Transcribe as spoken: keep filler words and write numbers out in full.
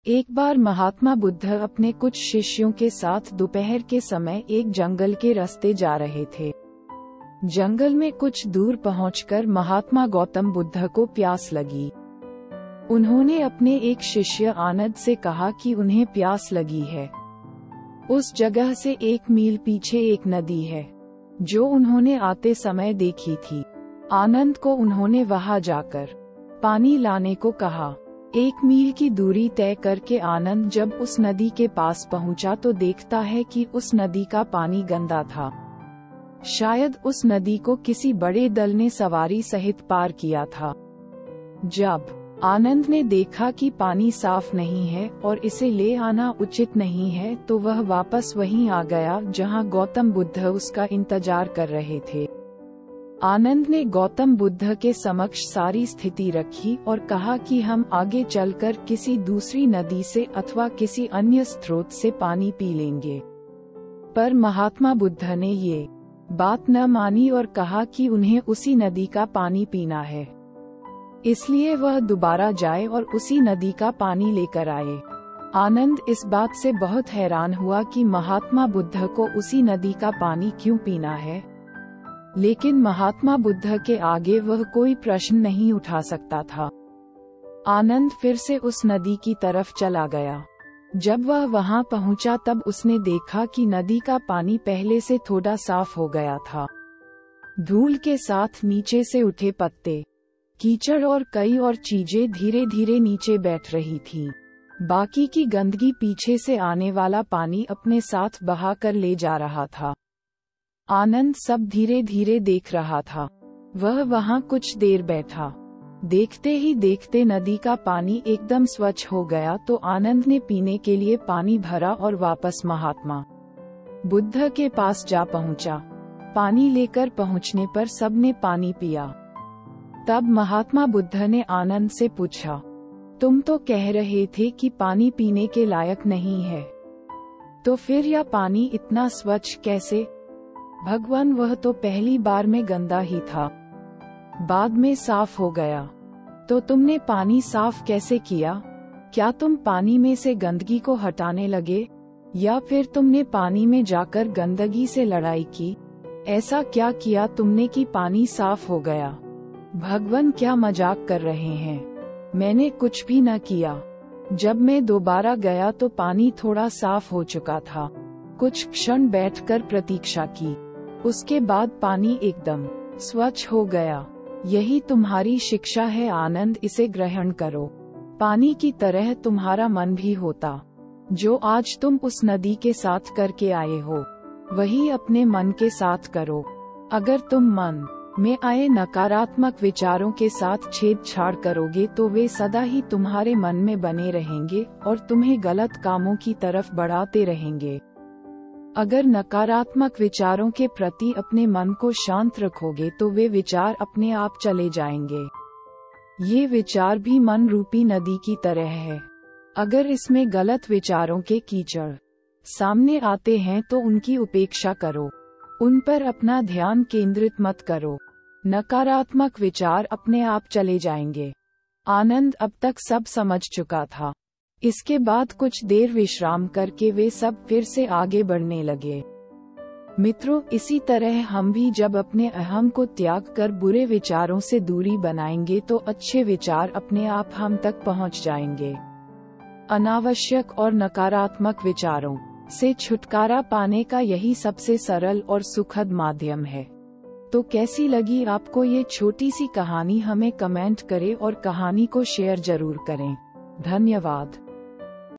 एक बार महात्मा बुद्ध अपने कुछ शिष्यों के साथ दोपहर के समय एक जंगल के रास्ते जा रहे थे। जंगल में कुछ दूर पहुंचकर महात्मा गौतम बुद्ध को प्यास लगी। उन्होंने अपने एक शिष्य आनंद से कहा कि उन्हें प्यास लगी है। उस जगह से एक मील पीछे एक नदी है, जो उन्होंने आते समय देखी थी। आनंद को उन्होंने वहां जाकर पानी लाने को कहा। एक मील की दूरी तय करके आनंद जब उस नदी के पास पहुंचा तो देखता है कि उस नदी का पानी गंदा था। शायद उस नदी को किसी बड़े दल ने सवारी सहित पार किया था। जब आनंद ने देखा कि पानी साफ नहीं है और इसे ले आना उचित नहीं है, तो वह वापस वहीं आ गया जहां गौतम बुद्ध उसका इंतजार कर रहे थे। आनंद ने गौतम बुद्ध के समक्ष सारी स्थिति रखी और कहा कि हम आगे चलकर किसी दूसरी नदी से अथवा किसी अन्य स्रोत से पानी पी लेंगे। पर महात्मा बुद्ध ने ये बात न मानी और कहा कि उन्हें उसी नदी का पानी पीना है, इसलिए वह दोबारा जाए और उसी नदी का पानी लेकर आए। आनंद इस बात से बहुत हैरान हुआ कि महात्मा बुद्ध को उसी नदी का पानी क्यों पीना है, लेकिन महात्मा बुद्ध के आगे वह कोई प्रश्न नहीं उठा सकता था। आनंद फिर से उस नदी की तरफ चला गया। जब वह वहां पहुंचा तब उसने देखा कि नदी का पानी पहले से थोड़ा साफ हो गया था। धूल के साथ नीचे से उठे पत्ते, कीचड़ और कई और चीजें धीरे धीरे नीचे बैठ रही थीं। बाकी की गंदगी पीछे से आने वाला पानी अपने साथ बहा कर ले जा रहा था। आनंद सब धीरे धीरे देख रहा था। वह वहां कुछ देर बैठा। देखते ही देखते नदी का पानी एकदम स्वच्छ हो गया तो आनंद ने पीने के लिए पानी भरा और वापस महात्मा बुद्ध के पास जा पहुंचा। पानी लेकर पहुंचने पर सबने पानी पिया। तब महात्मा बुद्ध ने आनंद से पूछा, तुम तो कह रहे थे कि पानी पीने के लायक नहीं है, तो फिर यह पानी इतना स्वच्छ कैसे? भगवान, वह तो पहली बार में गंदा ही था, बाद में साफ हो गया। तो तुमने पानी साफ कैसे किया? क्या तुम पानी में से गंदगी को हटाने लगे, या फिर तुमने पानी में जाकर गंदगी से लड़ाई की? ऐसा क्या किया तुमने कि पानी साफ हो गया? भगवान, क्या मजाक कर रहे हैं? मैंने कुछ भी न किया। जब मैं दोबारा गया तो पानी थोड़ा साफ हो चुका था। कुछ क्षण बैठकर प्रतीक्षा की, उसके बाद पानी एकदम स्वच्छ हो गया। यही तुम्हारी शिक्षा है आनंद, इसे ग्रहण करो। पानी की तरह तुम्हारा मन भी होता। जो आज तुम उस नदी के साथ करके आए हो, वही अपने मन के साथ करो। अगर तुम मन में आए नकारात्मक विचारों के साथ छेड़छाड़ करोगे तो वे सदा ही तुम्हारे मन में बने रहेंगे और तुम्हें गलत कामों की तरफ बढ़ाते रहेंगे। अगर नकारात्मक विचारों के प्रति अपने मन को शांत रखोगे तो वे विचार अपने आप चले जाएंगे। ये विचार भी मन रूपी नदी की तरह है। अगर इसमें गलत विचारों के कीचड़ सामने आते हैं तो उनकी उपेक्षा करो, उन पर अपना ध्यान केंद्रित मत करो। नकारात्मक विचार अपने आप चले जाएंगे। आनंद अब तक सब समझ चुका था। इसके बाद कुछ देर विश्राम करके वे सब फिर से आगे बढ़ने लगे। मित्रों, इसी तरह हम भी जब अपने अहम को त्याग कर बुरे विचारों से दूरी बनाएंगे तो अच्छे विचार अपने आप हम तक पहुंच जाएंगे। अनावश्यक और नकारात्मक विचारों से छुटकारा पाने का यही सबसे सरल और सुखद माध्यम है। तो कैसी लगी आपको ये छोटी सी कहानी? हमें कमेंट करें और कहानी को शेयर जरूर करें। धन्यवाद।